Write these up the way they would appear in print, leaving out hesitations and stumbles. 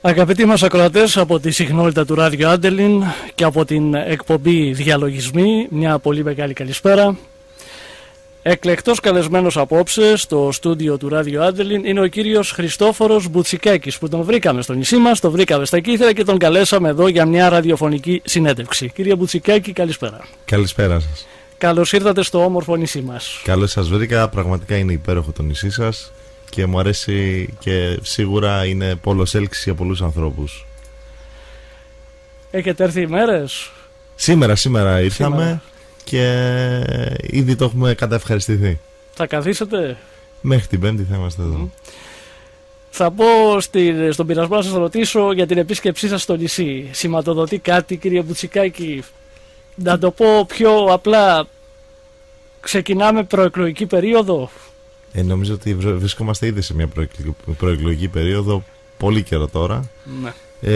Αγαπητοί μας ακροατές, από τη συχνότητα του Ράδιο Άντελιν και από την εκπομπή Διαλογισμοί, μια πολύ μεγάλη καλησπέρα. Εκλεκτός καλεσμένος απόψε στο στούντιο του Ράδιο Άντελιν είναι ο κύριος Χριστόφορος Μπουτσικάκης, που τον βρήκαμε στο νησί μας, τον βρήκαμε στα Κύθυρα και τον καλέσαμε εδώ για μια ραδιοφωνική συνέντευξη. Κύριε Μπουτσικάκη, καλησπέρα. Καλησπέρα σας. Καλώς ήρθατε στο όμορφο νησί μας. Καλώς σας βρήκα, πραγματικά είναι υπέροχο το νησί σας και μου αρέσει και σίγουρα είναι πόλος έλξης για πολλούς ανθρώπους. Έχετε έρθει ημέρες? Σήμερα ήρθαμε και ήδη το έχουμε καταευχαριστηθεί. Θα καθίσετε? Μέχρι την Πέμπτη θα είμαστε εδώ. Θα πω στον πειρασμό να σας ρωτήσω για την επίσκεψή σας στο νησί. Σηματοδοτεί κάτι, κύριε Μπουτσικάκη? Να το πω πιο απλά, ξεκινάμε προεκλογική περίοδο. Νομίζω ότι βρισκόμαστε ήδη σε μια προεκλογική περίοδο πολύ καιρό τώρα. Ναι.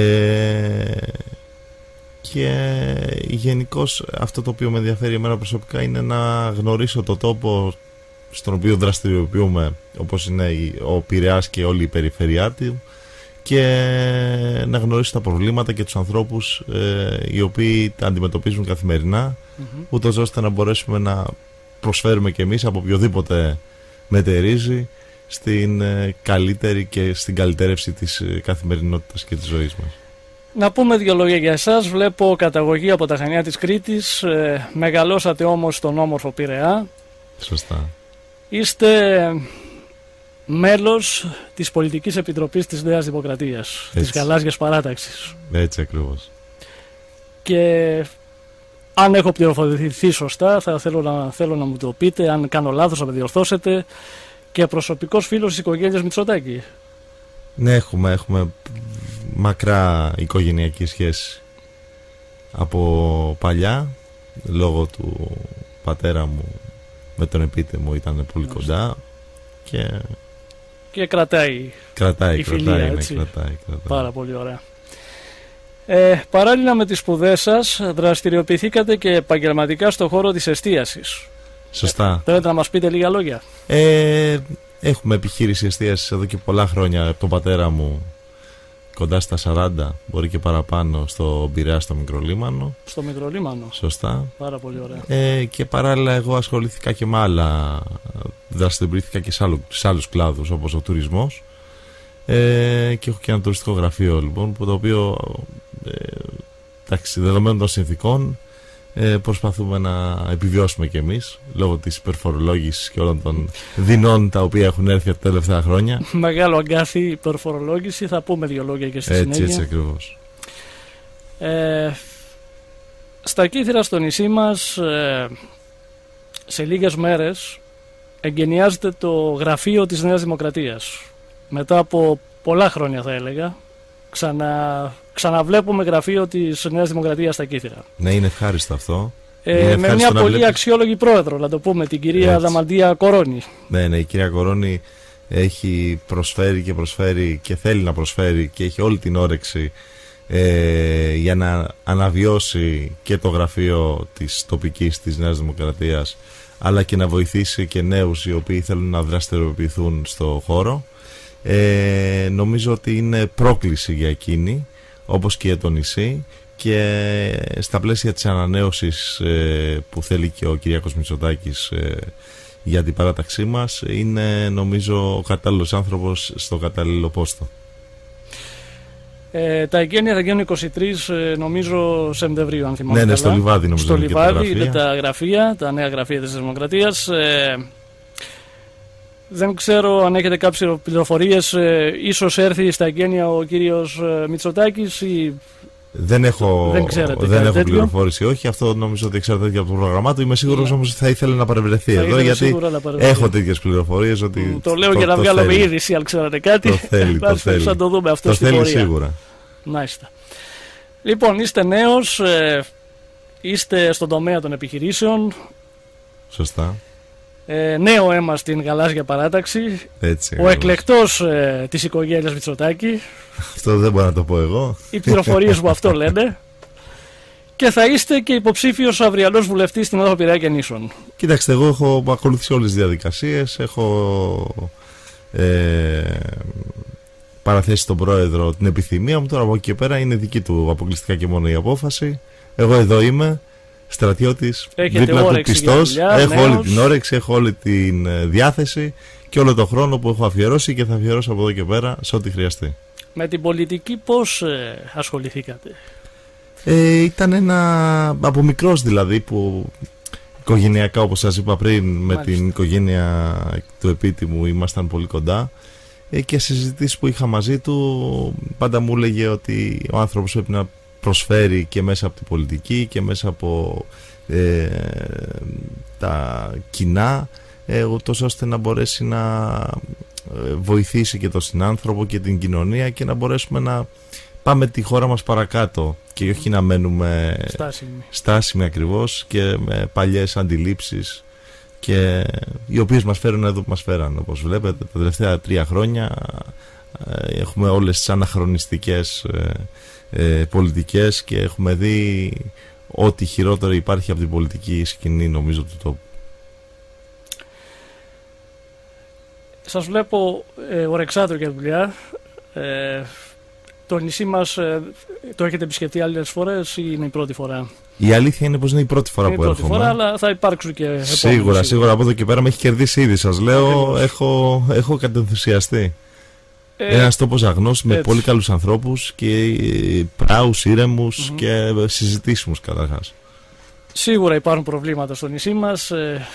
Και γενικώς αυτό το οποίο με ενδιαφέρει εμένα προσωπικά είναι να γνωρίσω το τόπο στον οποίο δραστηριοποιούμε, όπως είναι ο Πειραιάς και όλη η περιφερειά του, και να γνωρίσω τα προβλήματα και τους ανθρώπους οι οποίοι τα αντιμετωπίζουν καθημερινά, ούτως ώστε να μπορέσουμε να προσφέρουμε και εμείς από οποιοδήποτε μετερίζει στην καλύτερη και στην καλυτέρευση της καθημερινότητας και της ζωής μας. Να πούμε δύο λόγια για εσάς. Βλέπω καταγωγή από τα Χανιά της Κρήτης, μεγαλώσατε όμως στον όμορφο Πειραιά. Σωστά. Είστε μέλος της Πολιτικής Επιτροπής της Νέας Δημοκρατίας, της Γαλάζιας Παράταξης. Έτσι ακριβώς. Και αν έχω πληροφορηθεί σωστά, θα θέλω να μου το πείτε, αν κάνω λάθος να με διορθώσετε, και προσωπικός φίλος της οικογένειας Μητσοτάκη. Ναι, έχουμε μακρά οικογενειακή σχέση από παλιά, λόγω του πατέρα μου με τον επίτεμο ήταν πολύ κοντά και κρατάει η φιλία, έτσι. Κρατάει. Πάρα πολύ ωραία. Παράλληλα με τις σπουδές σας, δραστηριοποιηθήκατε και επαγγελματικά στον χώρο της εστίασης. Σωστά. Θέλετε να μας πείτε λίγα λόγια? Έχουμε επιχείρηση εστίασης εδώ και πολλά χρόνια από τον πατέρα μου, κοντά στα 40, μπορεί και παραπάνω, στο Πειραιά, στο Μικρολίμανο. Στο Μικρολίμανο. Σωστά. Πάρα πολύ ωραία. Και παράλληλα εγώ ασχολήθηκα και με άλλα, δραστηριοποιήθηκα και σε άλλους κλάδους, όπως ο τουρισμός. Και έχω και ένα τουριστικό γραφείο, λοιπόν, που το οποίο δεδομένων των συνθηκών προσπαθούμε να επιβιώσουμε κι εμείς, λόγω της υπερφορολόγησης και όλων των δεινών τα οποία έχουν έρθει τα τελευταία χρόνια. Μεγάλο αγκάθι υπερφορολόγηση, θα πούμε δύο λόγια και στη συνέχεια. Έτσι ακριβώς. Στα Κύθυρα, στο νησί μας, σε λίγες μέρες εγκαινιάζεται το γραφείο της Νέας Δημοκρατίας. Μετά από πολλά χρόνια, θα έλεγα, ξαναβλέπουμε γραφείο της Νέας Δημοκρατίας στα Κύθυρα. Ναι, είναι ευχάριστο αυτό. Με μια πολύ αξιόλογη πρόεδρο, να το πούμε, την κυρία Δαμαντία Κορώνη. Ναι, η κυρία Κορώνη έχει προσφέρει και θέλει να προσφέρει και έχει όλη την όρεξη για να αναβιώσει και το γραφείο της τοπικής της Νέας Δημοκρατίας, αλλά και να βοηθήσει και νέους οι οποίοι θέλουν να δραστηριοποιηθούν στο χώρο. Νομίζω ότι είναι πρόκληση για εκείνη, όπως και για το νησί, και στα πλαίσια της ανανέωσης που θέλει και ο Κυριάκος Μητσοτάκης για την παράταξή μας, είναι νομίζω ο κατάλληλος άνθρωπος στο κατάλληλο πόστο. Τα εγγένεια θα γίνουν 23 νομίζω Σεπτεμβρίου, αν θυμάμαι καλά. Ναι, στο Λιβάδι νομίζω. Στο Λιβάδι είναι τα γραφεία, τα νέα γραφεία της Δημοκρατίας. Δεν ξέρω αν έχετε κάποιες πληροφορίες, ίσως έρθει στα εγγένεια ο κύριος Μητσοτάκης ή... Δεν έχω πληροφόρηση, όχι. Αυτό νομίζω ότι εξαρτάται και από το πρόγραμμά του. Είμαι σίγουρος όμως ότι θα ήθελε να παρευρεθεί εδώ, γιατί έχω τέτοιες πληροφορίες. Ότι το λέω για να βγάλω είδηση, αν ξέρετε κάτι. Το θέλει. Θα το δούμε αυτό στην πορεία. Το θέλει σίγουρα. Μάλιστα. Λοιπόν, είστε νέος, είστε στον τομέα των επιχειρήσεων. Σωστά. Νέο αίμα στην Γαλάζια Παράταξη. Έτσι, ο εκλεκτός της οικογένειας Μητσοτάκη. Αυτό δεν μπορώ να το πω εγώ. Οι πληροφορίες μου αυτό λένε. Και θα είστε και υποψήφιος αυριανός βουλευτής στην Οδό Πειραιά και Νήσων. Κοιτάξτε, εγώ έχω ακολουθήσει όλες τις διαδικασίες. Έχω παραθέσει στον πρόεδρο την επιθυμία μου. Τώρα από εκεί και πέρα είναι δική του αποκλειστικά και μόνο η απόφαση. Εγώ εδώ είμαι, στρατιώτης, δίπλα του πιστός, έχω όλη την όρεξη, έχω όλη τη διάθεση και όλο τον χρόνο που έχω αφιερώσει και θα αφιερώσω από εδώ και πέρα σε ό,τι χρειαστεί. Με την πολιτική πώς ασχοληθήκατε? Ήταν από μικρός δηλαδή, που οικογενειακά, όπως σας είπα πριν, με την οικογένεια του επίτιμου ήμασταν πολύ κοντά, και συζητήσεις που είχα μαζί του πάντα μου έλεγε ότι ο άνθρωπος πρέπει να προσφέρει και μέσα από την πολιτική και μέσα από τα κοινά, ούτως ώστε να μπορέσει να βοηθήσει και τον συνάνθρωπο και την κοινωνία και να μπορέσουμε να πάμε τη χώρα μας παρακάτω και όχι να μένουμε στάσιμοι ακριβώς και με παλιές αντιλήψεις, και οι οποίες μας φέρουν εδώ που μας φέραν. Όπως βλέπετε τα τελευταία 3 χρόνια έχουμε όλες τις αναχρονιστικές πολιτικές και έχουμε δει ό,τι χειρότερο υπάρχει από την πολιτική σκηνή, νομίζω, του τόπου. Σας βλέπω ορεξάτο για δουλειά. Το νησί μας το έχετε επισκεφτεί άλλες φορές ή είναι η πρώτη φορά? Η αλήθεια είναι πως είναι η πρώτη φορά που έρχομαι. Είναι η πρώτη φορά, αλλά θα υπάρξουν και επόμενες. Σίγουρα από εδώ και πέρα με έχει κερδίσει ήδη, σας λέω. Έχω κατενθουσιαστεί. Ένας τόπος αγνός με πολύ καλούς ανθρώπους και πράους, ήρεμους και συζητήσιμους καταρχάς. Σίγουρα υπάρχουν προβλήματα στο νησί μας.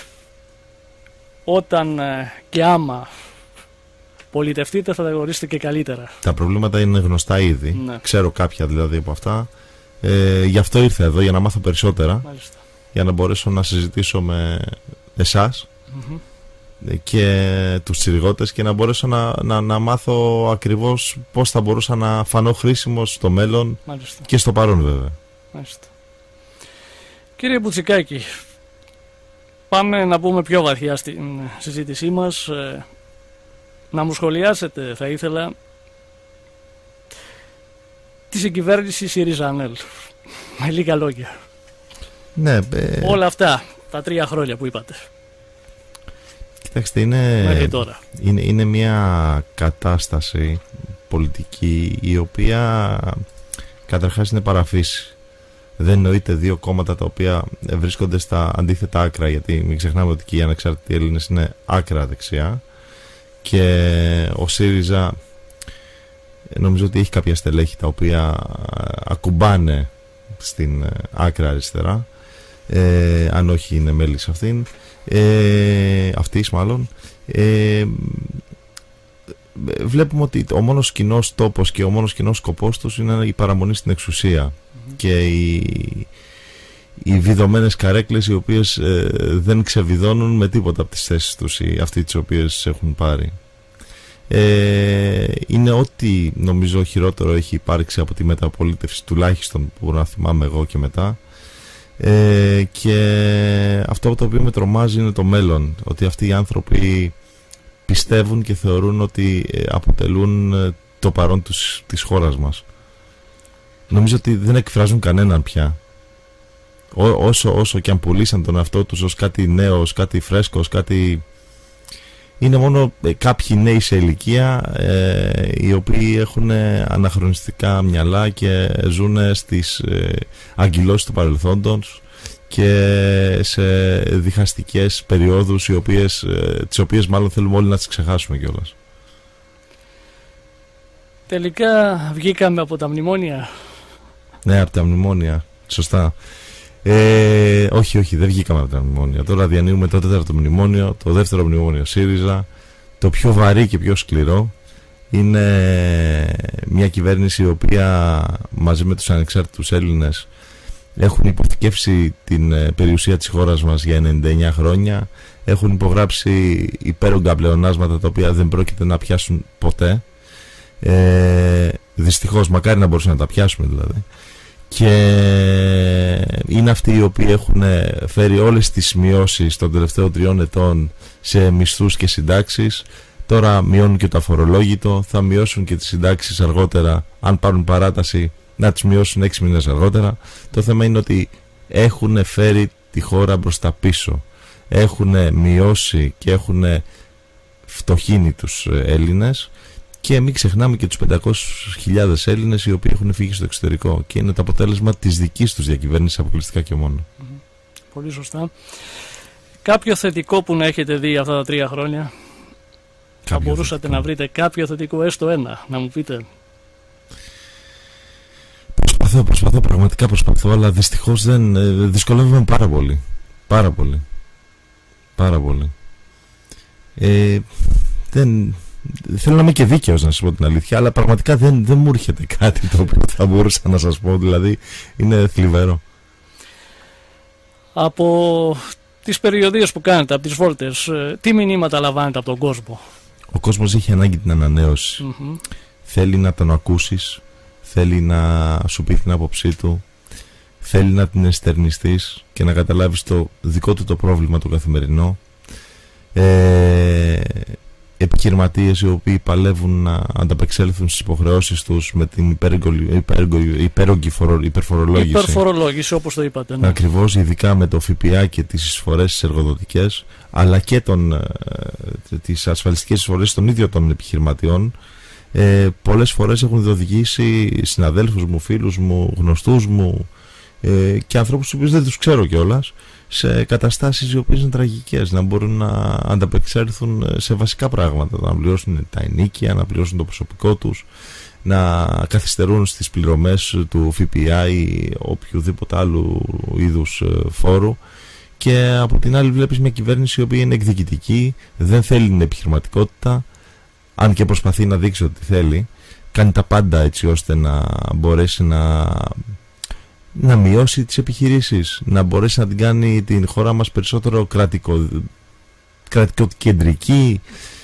Όταν και άμα πολιτευτείτε θα τα γνωρίσετε και καλύτερα. Τα προβλήματα είναι γνωστά ήδη. Ναι. Ξέρω κάποια δηλαδή από αυτά. Γι' αυτό ήρθα εδώ, για να μάθω περισσότερα. Μάλιστα. Για να μπορέσω να συζητήσω με εσάς και τους τσιριγώτες και να μπορέσω να μάθω ακριβώς πώς θα μπορούσα να φανώ χρήσιμος στο μέλλον. Μάλιστα. Και στο παρόν βέβαια. Μάλιστα. Κύριε Μπουτσικάκη, πάμε να μπούμε πιο βαθιά στην συζήτησή μας. Να μου σχολιάσετε, θα ήθελα, τη συγκυβέρνηση ΣΥΡΙΖΑ-ΑΝΕΛ. Με λίγα λόγια. Ναι, όλα αυτά, τα 3 χρόνια που είπατε. Κοιτάξτε, είναι μια κατάσταση πολιτική η οποία καταρχάς είναι παραφύση. Δεν εννοείται 2 κόμματα τα οποία βρίσκονται στα αντίθετα άκρα, γιατί μην ξεχνάμε ότι και οι ανεξάρτητοι Έλληνες είναι άκρα δεξιά και ο ΣΥΡΙΖΑ νομίζω ότι έχει κάποια στελέχη τα οποία ακουμπάνε στην άκρα αριστερά, αν όχι είναι μέλη σε αυτής μάλλον. Βλέπουμε ότι ο μόνος κοινός τόπος και ο μόνος κοινός σκοπός τους είναι η παραμονή στην εξουσία και οι βιδωμένες καρέκλες, οι οποίες δεν ξεβιδώνουν με τίποτα από τις θέσεις τους αυτοί τις οποίες έχουν πάρει. Είναι ό,τι νομίζω χειρότερο έχει υπάρξει από τη μεταπολίτευση, τουλάχιστον που να θυμάμαι εγώ και μετά, και αυτό το οποίο με τρομάζει είναι το μέλλον, ότι αυτοί οι άνθρωποι πιστεύουν και θεωρούν ότι αποτελούν το παρόν της χώρας μας. Νομίζω ότι δεν εκφράζουν κανέναν πια, όσο και αν πουλήσαν τον εαυτό τους ως κάτι νέο, ως κάτι φρέσκο, ως κάτι... Είναι μόνο κάποιοι νέοι σε ηλικία, οι οποίοι έχουν αναχρονιστικά μυαλά και ζουν στις αγκυλώσεις του παρελθόντος και σε διχαστικές περιόδους, τις οποίες μάλλον θέλουμε όλοι να τις ξεχάσουμε κιόλας. Τελικά βγήκαμε από τα μνημόνια. Ναι, από τα μνημόνια, σωστά. Όχι, δεν βγήκαμε από τα μνημόνια. Τώρα διανύουμε το 4ο μνημόνιο, το 2ο μνημόνιο ΣΥΡΙΖΑ. Το πιο βαρύ και πιο σκληρό είναι μια κυβέρνηση η οποία μαζί με τους ανεξάρτητους Έλληνες έχουν υποθηκεύσει την περιουσία της χώρας μας για 99 χρόνια. Έχουν υπογράψει υπέρογκα πλεονάσματα τα οποία δεν πρόκειται να πιάσουν ποτέ. Δυστυχώς, μακάρι να μπορούσαν να τα πιάσουμε δηλαδή. Και είναι αυτοί οι οποίοι έχουν φέρει όλες τις μειώσεις των τελευταίων 3 ετών σε μισθούς και συντάξεις. Τώρα μειώνουν και το αφορολόγητο, θα μειώσουν και τις συντάξεις αργότερα, αν πάρουν παράταση να τις μειώσουν 6 μήνες αργότερα. Το θέμα είναι ότι έχουν φέρει τη χώρα μπροστά πίσω, έχουν μειώσει και έχουν φτωχύνει τους Έλληνες Και μην ξεχνάμε και τους 500.000 Έλληνες οι οποίοι έχουν φύγει στο εξωτερικό και είναι το αποτέλεσμα της δικής τους διακυβέρνησης αποκλειστικά και μόνο. Πολύ σωστά. Κάποιο θετικό που να έχετε δει αυτά τα 3 χρόνια? Θα μπορούσατε θετικό να βρείτε κάποιο θετικό, έστω ένα, να μου πείτε? Προσπαθώ, πραγματικά προσπαθώ, αλλά δυστυχώς δυσκολεύομαι πάρα πολύ. Πάρα πολύ. Θέλω να είμαι και δίκαιος, να σας πω την αλήθεια, αλλά πραγματικά δεν μου έρχεται κάτι το οποίο θα μπορούσα να σας πω, δηλαδή είναι θλιβερό. Από τις περιοδίες που κάνετε, από τις βόλτες, τι μηνύματα λαμβάνετε από τον κόσμο? Ο κόσμος έχει ανάγκη την ανανέωση. Θέλει να τον ακούσεις, θέλει να σου πει την άποψή του, θέλει να την εστερνιστείς και να καταλάβεις το δικό του το πρόβλημα το καθημερινό. Επιχειρηματίες οι οποίοι παλεύουν να ανταπεξέλθουν στις υποχρεώσεις τους με την υπερφορολόγηση. Υπερφορολόγηση, όπως το είπατε. Ναι. Ακριβώς, ειδικά με το ΦΠΑ και τις εισφορές τις εργοδοτικές, αλλά και τις ασφαλιστικές εισφορές των ίδιων των επιχειρηματιών. Πολλές φορές έχουν οδηγήσει συναδέλφους μου, φίλους μου, γνωστούς μου και ανθρώπους τους οποίους δεν τους ξέρω κιόλας, σε καταστάσεις οι οποίες είναι τραγικές, να μπορούν να ανταπεξέλθουν σε βασικά πράγματα, να πληρώσουν τα ενοίκια, να πληρώσουν το προσωπικό τους, να καθυστερούν στις πληρωμές του ΦΠΑ ή οποιοδήποτε άλλου είδους φόρου. Και από την άλλη βλέπεις μια κυβέρνηση η οποία είναι εκδικητική, δεν θέλει την επιχειρηματικότητα, αν και προσπαθεί να δείξει ότι θέλει, κάνει τα πάντα έτσι ώστε να μπορέσει να μειώσει τις επιχειρήσεις, να μπορέσει να την κάνει την χώρα μας περισσότερο κρατικοκεντρική,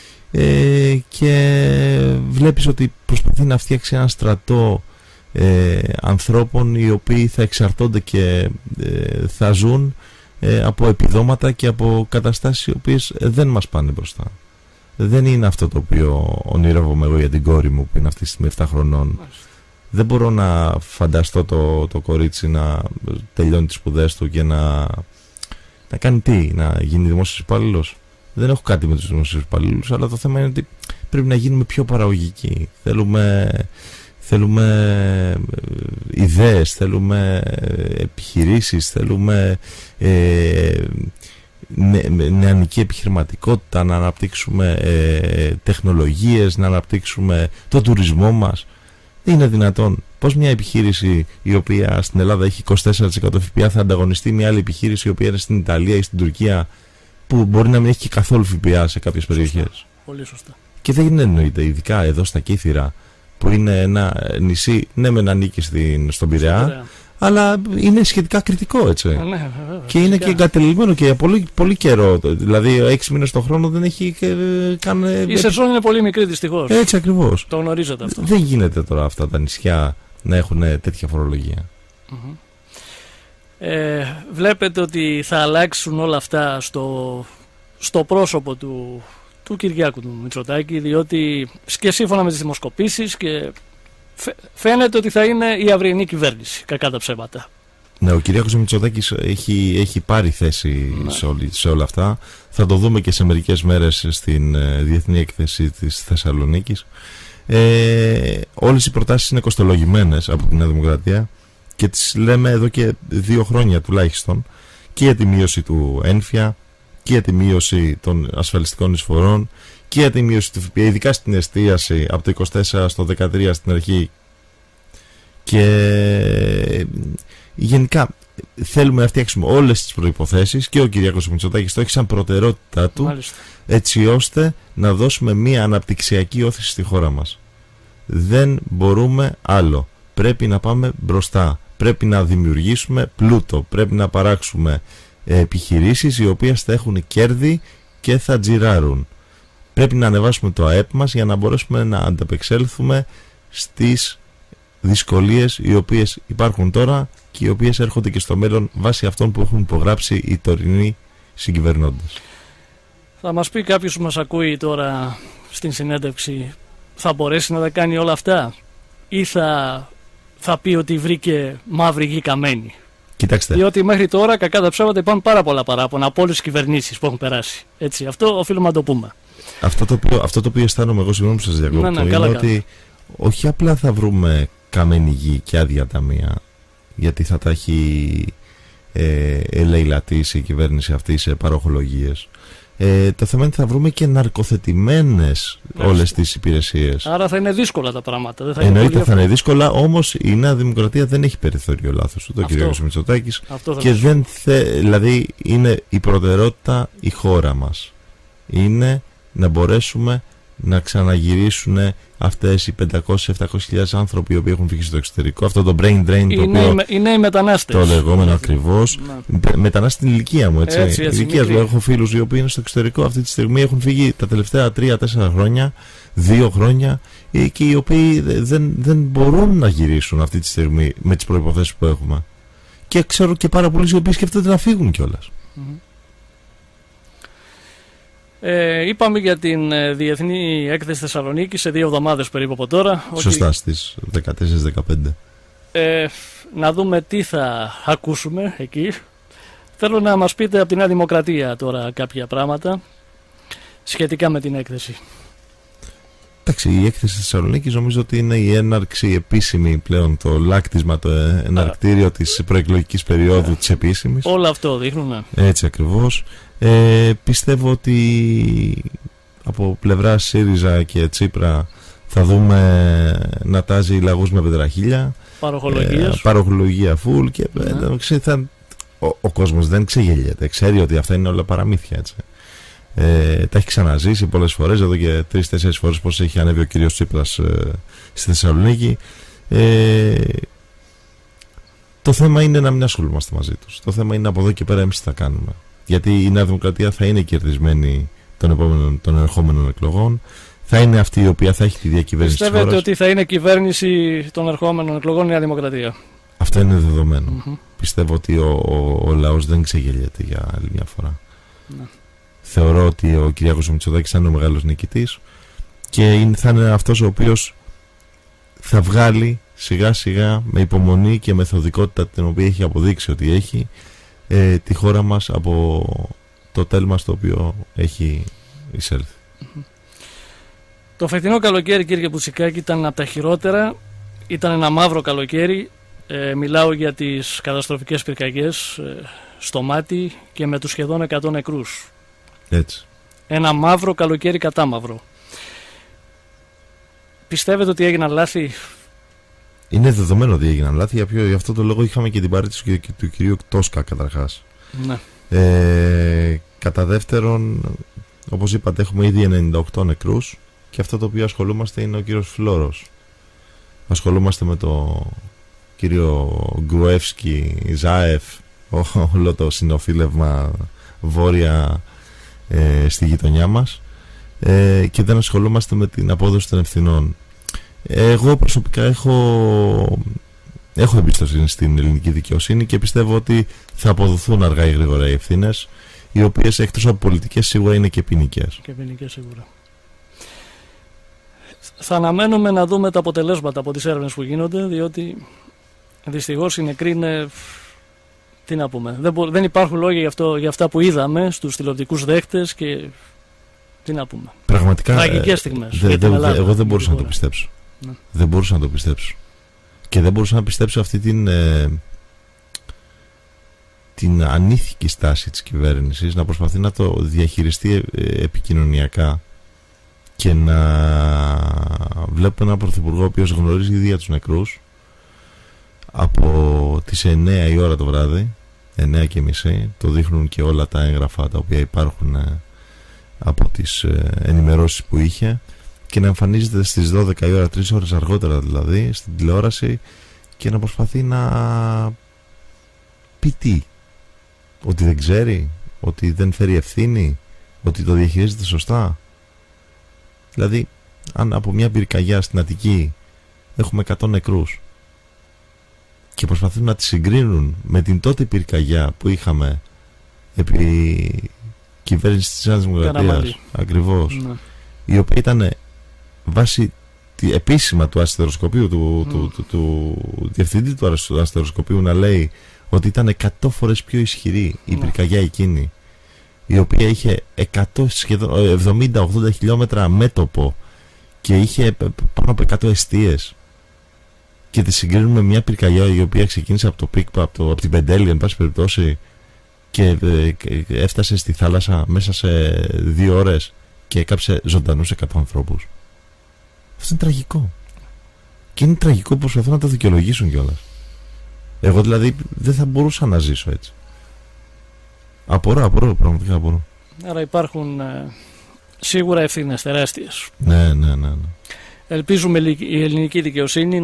και βλέπεις ότι προσπαθεί να φτιάξει ένα στρατό ανθρώπων οι οποίοι θα εξαρτώνται και θα ζουν από επιδόματα και από καταστάσεις οι οποίες δεν μας πάνε μπροστά. Δεν είναι αυτό το οποίο ονειρεύομαι εγώ για την κόρη μου που είναι αυτή τη στιγμή 7 χρονών. Δεν μπορώ να φανταστώ το κορίτσι να τελειώνει τις σπουδές του και να κάνει τι, να γίνει δημόσιος υπάλληλος. Δεν έχω κάτι με τους δημόσιους υπαλλήλους, αλλά το θέμα είναι ότι πρέπει να γίνουμε πιο παραγωγικοί. Θέλουμε ιδέες, θέλουμε επιχειρήσεις, θέλουμε νεανική επιχειρηματικότητα, να αναπτύξουμε τεχνολογίες, να αναπτύξουμε τον τουρισμό μας. Δεν είναι δυνατόν. Πώς μια επιχείρηση η οποία στην Ελλάδα έχει 24% ΦΠΑ θα ανταγωνιστεί μια άλλη επιχείρηση η οποία είναι στην Ιταλία ή στην Τουρκία που μπορεί να μην έχει και καθόλου ΦΠΑ σε κάποιες περιοχές? Πολύ σωστά. Και δεν εννοείται, ειδικά εδώ στα Κύθυρα που είναι ένα νησί, ναι μεν ανήκει στον Πειραιά, αλλά είναι σχετικά κριτικό, έτσι. Ναι, και είναι και εγκατελειμμένο και για πολύ, πολύ καιρό. Δηλαδή 6 μήνες το χρόνο δεν έχει καν. Η σεζόν είναι πολύ μικρή, δυστυχώς. Έτσι ακριβώς. Το γνωρίζετε αυτό. Δεν γίνεται τώρα αυτά τα νησιά να έχουν τέτοια φορολογία. Βλέπετε ότι θα αλλάξουν όλα αυτά στο πρόσωπο του Κυριάκου του Μητσοτάκη, διότι και σύμφωνα με τις δημοσκοπήσεις και φαίνεται ότι θα είναι η αυριανή κυβέρνηση, κακά τα ψέματα. Ναι, ο Κυριάκος Μητσοτάκης έχει πάρει θέση σε όλα αυτά. Θα το δούμε και σε μερικές μέρες στην Διεθνή Έκθεση της Θεσσαλονίκης. Όλες οι προτάσεις είναι κοστολογημένες από την Νέα Δημοκρατία και τις λέμε εδώ και 2 χρόνια τουλάχιστον, και για τη μείωση του ένφια και για τη μείωση των ασφαλιστικών εισφορών και για τη μείωση του ΦΠΑ, ειδικά στην εστίαση από το 24% στο 13% στην αρχή. Και γενικά θέλουμε να φτιάξουμε όλες τις προϋποθέσεις και ο Κυριάκος Μητσοτάκης το έχει σαν προτεραιότητά του. Μάλιστα. Έτσι ώστε να δώσουμε μια αναπτυξιακή όθηση στη χώρα μας. Δεν μπορούμε άλλο. Πρέπει να πάμε μπροστά. Πρέπει να δημιουργήσουμε πλούτο. Πρέπει να παράξουμε επιχειρήσεις οι οποίες θα έχουν κέρδη και θα τζιράρουν. Πρέπει να ανεβάσουμε το ΑΕΠ μας για να μπορέσουμε να ανταπεξέλθουμε στις δυσκολίες οι οποίες υπάρχουν τώρα και οι οποίες έρχονται και στο μέλλον βάσει αυτών που έχουν υπογράψει οι τωρινοί συγκυβερνώντες. Θα μας πει κάποιος που μας ακούει τώρα στην συνέντευξη, θα μπορέσει να τα κάνει όλα αυτά ή θα πει ότι βρήκε μαύρη γη καμένη? Κοιτάξτε. Διότι μέχρι τώρα, κακά τα ψέματα, υπάρχουν πάρα πολλά παράπονα από όλες τις κυβερνήσεις που έχουν περάσει. Έτσι, αυτό οφείλουμε να το πούμε. Αυτό το οποίο αισθάνομαι εγώ, συγγνώμη που σας διακόπτω, είναι ότι όχι απλά θα βρούμε καμένη γη και άδεια ταμεία, γιατί θα τα έχει ελεηλατήσει η κυβέρνηση αυτή σε παροχολογίες. Το θέμα είναι ότι θα βρούμε και ναρκοθετημένες όλες τις υπηρεσίες. Άρα θα είναι δύσκολα τα πράγματα. Εννοείται θα είναι δύσκολα, όμως η Νέα Δημοκρατία δεν έχει περιθώριο λάθος του, το κ. Μητσοτάκης. Και δηλαδή είναι η προτεραιότητα η χώρα μας. Είναι να μπορέσουμε να ξαναγυρίσουν αυτές οι 500-700.000 άνθρωποι οι οποίοι έχουν φύγει στο εξωτερικό. Αυτό το brain drain, είναι οι μετανάστες. Το λεγόμενο ακριβώς. Μετανάστες στην ηλικία μου, έτσι. Ηλικία μου. Έχω φίλους οι οποίοι είναι στο εξωτερικό αυτή τη στιγμή, έχουν φύγει τα τελευταία 3-4 χρόνια, 2 χρόνια, και οι οποίοι δεν μπορούν να γυρίσουν αυτή τη στιγμή με τις προϋποθέσεις που έχουμε. Και ξέρω και πάρα πολλοί οι οποίοι σκέφτονται να φύγουν κιόλας. Είπαμε για την Διεθνή Έκθεση Θεσσαλονίκη σε 2 εβδομάδες περίπου από τώρα. Σωστά, στις 14-15. Να δούμε τι θα ακούσουμε εκεί. Θέλω να μας πείτε από τη Νέα Δημοκρατία τώρα κάποια πράγματα σχετικά με την έκθεση. Εντάξει, η έκθεση της Θεσσαλονίκης νομίζω ότι είναι η έναρξη επίσημη πλέον, το λάκτισμα, το εναρκτήριο της προεκλογικής περίοδου της επίσημης. Όλο αυτό δείχνουν. Έτσι ακριβώς. Πιστεύω ότι από πλευρά ΣΥΡΙΖΑ και Τσίπρα θα δούμε να τάζει λαγούς με πετραχίλια, παροχολογία φουλ, και ο κόσμος δεν ξεγελιέται, ξέρει ότι αυτά είναι όλα παραμύθια, έτσι. Τα έχει ξαναζήσει πολλές φορές, εδώ και 3-4 φορές πως έχει ανέβει ο κύριος Τσίπρας στη Θεσσαλονίκη. Το θέμα είναι να μην ασχολούμαστε μαζί τους. Το θέμα είναι από εδώ και πέρα εμείς τι θα κάνουμε. Γιατί η Νέα Δημοκρατία θα είναι κερδισμένη των ερχόμενων εκλογών. Θα είναι αυτή η οποία θα έχει τη διακυβέρνηση της χώρας. Πιστεύετε ότι θα είναι κυβέρνηση των ερχόμενων εκλογών η Νέα Δημοκρατία? Αυτό είναι δεδομένο. Πιστεύω ότι ο λαός δεν ξεγελιέται για άλλη μια φορά. Θεωρώ ότι ο Κυριάκος Μητσοτάκης θα είναι ο μεγάλος νικητής και θα είναι αυτός ο οποίος θα βγάλει σιγά σιγά, με υπομονή και μεθοδικότητα την οποία έχει αποδείξει ότι έχει, τη χώρα μας από το τέλμα στο οποίο έχει εισέλθει. Το φετινό καλοκαίρι, κύριε Μπουτσικάκη, ήταν από τα χειρότερα. Ήταν ένα μαύρο καλοκαίρι. Μιλάω για τις καταστροφικές πυρκαγιές στο Μάτι και με τους σχεδόν 100 νεκρούς. Έτσι. Ένα μαύρο καλοκαίρι κατά μαύρο. Πιστεύετε ότι έγιναν λάθη? Είναι δεδομένο ότι έγιναν λάθη. Γι' αυτό το λόγο είχαμε και την παρέτηση του κυρίου Τόσκα καταρχάς. Ναι. Κατά δεύτερον, όπως είπατε, έχουμε ήδη 98 νεκρούς και αυτό το οποίο ασχολούμαστε είναι ο κύριος Φλόρος. Ασχολούμαστε με το κύριο Γκρουεύσκι, Ζάεφ, όλο το συνοφίλευμα βόρεια στη γειτονιά μας, και δεν ασχολούμαστε με την απόδοση των ευθυνών. Εγώ προσωπικά έχω εμπιστοσύνη στην ελληνική δικαιοσύνη και πιστεύω ότι θα αποδοθούν αργά ή γρήγορα οι ευθύνες, οι οποίες εκτός από πολιτικές σίγουρα είναι και ποινικές. Και ποινικές σίγουρα. Θα αναμένουμε να δούμε τα αποτελέσματα από τις έρευνες που γίνονται, διότι δυστυχώς οι νεκροί είναι... Τι να πούμε, δεν υπάρχουν λόγια για αυτά που είδαμε στους τηλεοπτικούς δέχτες και τι να πούμε. Πραγματικά τραγικές στιγμές. Εγώ δεν μπορούσα να το πιστέψω. Ναι. Δεν μπορούσα να το πιστέψω. Και δεν μπορούσα να πιστέψω αυτή την ανήθικη στάση της κυβέρνησης να προσπαθεί να το διαχειριστεί επικοινωνιακά και να βλέπω έναν πρωθυπουργό ο οποίος γνωρίζει ήδη για τους νεκρούς από τις 9 η ώρα το βράδυ, 9:30, το δείχνουν και όλα τα έγγραφα τα οποία υπάρχουν από τις ενημερώσεις που είχε, και να εμφανίζεται στις 12 η ώρα, 3 ώρες αργότερα δηλαδή, στην τηλεόραση, και να προσπαθεί να πει τι? Ότι δεν ξέρει, ότι δεν φέρει ευθύνη, ότι το διαχειρίζεται σωστά. Δηλαδή, αν από μια πυρκαγιά στην Αττική έχουμε 100 νεκρούς και προσπαθούν να τη συγκρίνουν με την τότε πυρκαγιά που είχαμε επί κυβέρνηση της Νέας Δημοκρατίας, ακριβώς, ναι, η οποία ήταν βάσει επίσημα του αστεροσκοπείου, του διευθυντή του αστεροσκοπείου, να λέει ότι ήταν 100 φορές πιο ισχυρή η πυρκαγιά εκείνη η οποία είχε 70-80 χιλιόμετρα μέτωπο και είχε πάνω από 100 εστίες, και τη συγκρίνουμε μια πυρκαγιά η οποία ξεκίνησε από το Πίκπα, από την Πεντέλη εν πάση περιπτώσει, και έφτασε στη θάλασσα μέσα σε 2 ώρες και έκαψε ζωντανούς 100 ανθρώπους. Αυτό είναι τραγικό. Και είναι τραγικό που προσπαθούν να το δικαιολογήσουν κιόλας. Εγώ δηλαδή δεν θα μπορούσα να ζήσω έτσι. Απορώ, πραγματικά απορώ. Άρα υπάρχουν σίγουρα ευθύνες τεράστιες. Ναι. Ελπίζουμε η ελληνική δικαιοσύνη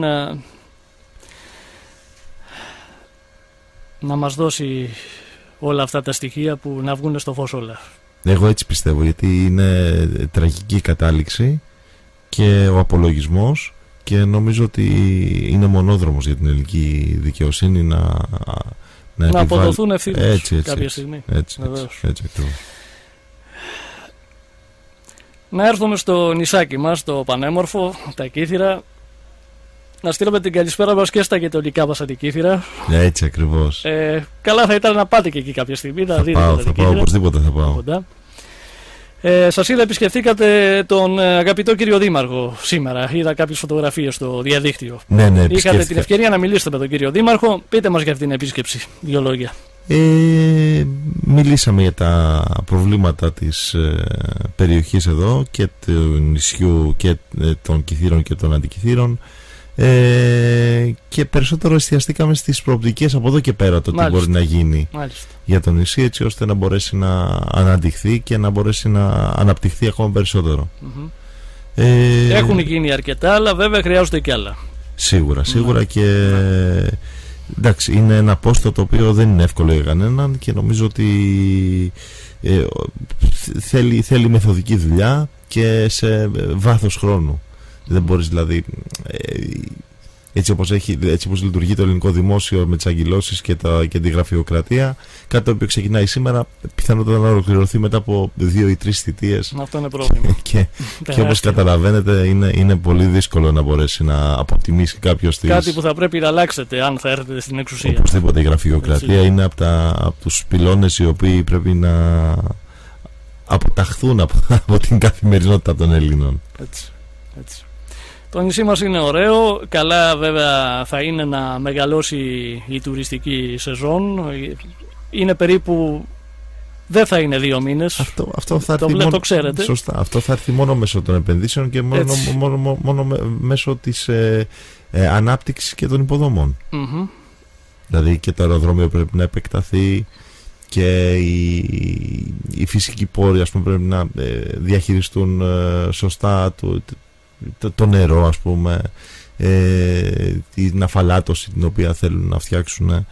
να μας δώσει όλα αυτά τα στοιχεία που να βγουν στο φως όλα. Εγώ έτσι πιστεύω, γιατί είναι τραγική η κατάληξη και ο απολογισμός, και νομίζω ότι είναι μονόδρομος για την ελληνική δικαιοσύνη να αποδοθούν ευθύνες κάποια στιγμή. Έτσι ακριβώς. Να έρθουμε στο νησάκι μας, το πανέμορφο, τα Κύθυρα. Να στείλουμε την καλησπέρα μας και στα γειτονικά μας αντικύθυρα. Έτσι ακριβώς. Καλά θα ήταν να πάτε και εκεί κάποια στιγμή. Θα πάω, οπωσδήποτε θα πάω. Σας είδα, επισκεφθήκατε τον αγαπητό κύριο Δήμαρχο σήμερα. Είδα κάποιες φωτογραφίες στο διαδίκτυο. Ναι, είχατε την ευκαιρία να μιλήσετε με τον κύριο Δήμαρχο. Πείτε μας για αυτή την επίσκεψη, 2 λόγια. Μιλήσαμε για τα προβλήματα της περιοχής εδώ και του νησιού και των Κυθύρων και των Αντικυθύρων, και περισσότερο εστιαστήκαμε στις προοπτικές από εδώ και πέρα, το τι μπορεί να γίνει για το νησί, έτσι ώστε να μπορέσει να αναδειχθεί και να μπορέσει να αναπτυχθεί ακόμα περισσότερο. Έχουν γίνει αρκετά, αλλά βέβαια χρειάζονται και άλλα. Σίγουρα και εντάξει, είναι ένα πόστο το οποίο δεν είναι εύκολο για κανέναν, και νομίζω ότι θέλει μεθοδική δουλειά και σε βάθος χρόνου. Δεν μπορείς δηλαδή, έτσι όπως λειτουργεί το ελληνικό δημόσιο με τις αγγυλώσεις και τη γραφειοκρατία, κάτι το οποίο ξεκινάει σήμερα πιθανότατα να ολοκληρωθεί μετά από 2 ή 3 θητείες. Αυτό είναι πρόβλημα. και όπως καταλαβαίνετε είναι πολύ δύσκολο να μπορέσει να αποτιμήσει κάποιος κάτι που θα πρέπει να αλλάξετε αν θα έρθετε στην εξουσία. Οπωσδήποτε η γραφειοκρατία είναι από τους πυλώνες οι οποίοι πρέπει να αποταχθούν από την καθημερινότητα των Ελλήνων. Έτσι. Το νησί μας είναι ωραίο, καλά βέβαια θα είναι να μεγαλώσει η τουριστική σεζόν. Είναι περίπου, δεν θα είναι 2 μήνες. Αυτό θα έρθει μόνο, το ξέρετε. Σωστά, αυτό θα έρθει μόνο μέσω των επενδύσεων και μόνο μέσω της ανάπτυξης και των υποδομών. Δηλαδή και το αεροδρόμιο πρέπει να επεκταθεί και οι φυσικοί πόροι, ας πούμε, πρέπει να διαχειριστούν σωστά το νερό, ας πούμε, την αφαλάτωση την οποία θέλουν να φτιάξουν.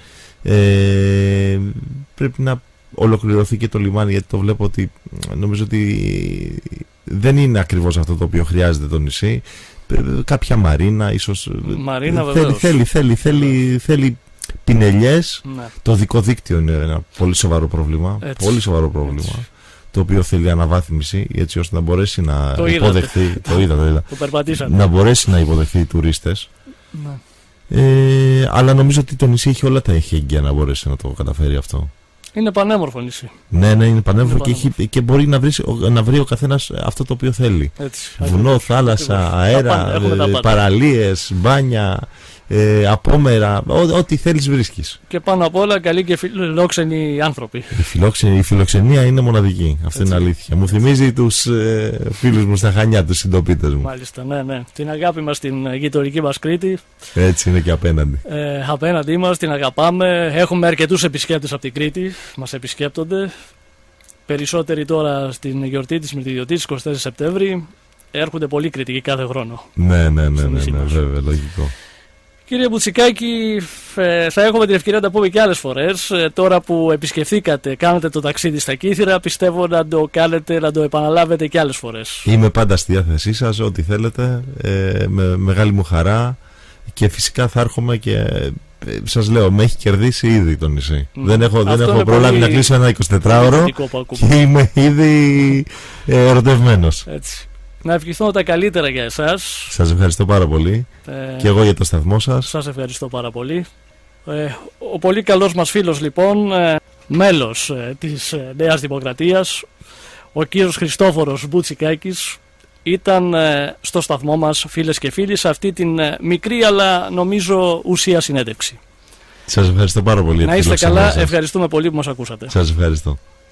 Πρέπει να ολοκληρωθεί και το λιμάνι, γιατί το βλέπω ότι νομίζω ότι δεν είναι ακριβώς αυτό το οποίο χρειάζεται το νησί. Κάποια μαρίνα ίσως. Μαρίνα, θέλει πινελιές. Ναι. Το δικό δίκτυο είναι ένα πολύ σοβαρό πρόβλημα. Πολύ σοβαρό πρόβλημα. Έτσι. Το οποίο θέλει αναβάθμιση, έτσι ώστε να μπορέσει να υποδεχθεί. Το είδα. Να μπορέσει να υποδεχθεί οι τουρίστες. Ναι. Αλλά νομίζω ότι το νησί έχει όλα τα εχέγγυα να μπορέσει να το καταφέρει αυτό. Είναι πανέμορφο νησί. Ναι, είναι πανέμορφο και μπορεί να βρει ο καθένας αυτό το οποίο θέλει. Βουνό, θάλασσα, αέρα, παραλίες, μπάνια, απόμερα, ό,τι θέλεις βρίσκεις. Και πάνω απ' όλα καλοί και φιλόξενοι άνθρωποι. Η φιλοξενία είναι μοναδική. Αυτό είναι αλήθεια. Μου θυμίζει τους φίλους μου στα Χανιά, τους συντοπίτες μου. Μάλιστα, ναι. Την αγάπη μας στην γειτονική μας Κρήτη. Έτσι είναι και απέναντι. Απέναντί μας, την αγαπάμε. Έχουμε αρκετούς επισκέπτες από την Κρήτη. Μας επισκέπτονται. Περισσότεροι τώρα στην γιορτή της Μυρτιδιωτής, 24 Σεπτέμβρη. Έρχονται πολύ κριτικοί κάθε χρόνο. Ναι, βέβαια, λογικό. Κύριε Μπουτσικάκη, θα έχουμε την ευκαιρία να τα πούμε και άλλες φορές. Τώρα που επισκεφθήκατε, κάνετε το ταξίδι στα Κύθυρα, πιστεύω να το κάνετε, να το επαναλάβετε και άλλες φορές. Είμαι πάντα στη διάθεσή σας, ό,τι θέλετε, με μεγάλη μου χαρά, και φυσικά θα έρχομαι και σας λέω, με έχει κερδίσει ήδη το νησί. Δεν έχω προλάβει να κλείσω ένα 24ωρο και είμαι ήδη ερωτευμένος. Έτσι. Να ευχηθώ τα καλύτερα για εσάς. Σας ευχαριστώ πάρα πολύ. Και εγώ για το σταθμό σας. Σας ευχαριστώ πάρα πολύ. Ο πολύ καλός μας φίλος λοιπόν μέλος της Νέας Δημοκρατίας, ο κύριος Χριστόφορος Μπουτσικάκης, ήταν στο σταθμό μας, φίλες και φίλοι, σε αυτή την μικρή αλλά νομίζω ουσία συνέντευξη. Σας ευχαριστώ πάρα πολύ. Να είστε καλά, ευχαριστούμε πολύ που μας ακούσατε. Σας ευχαριστώ.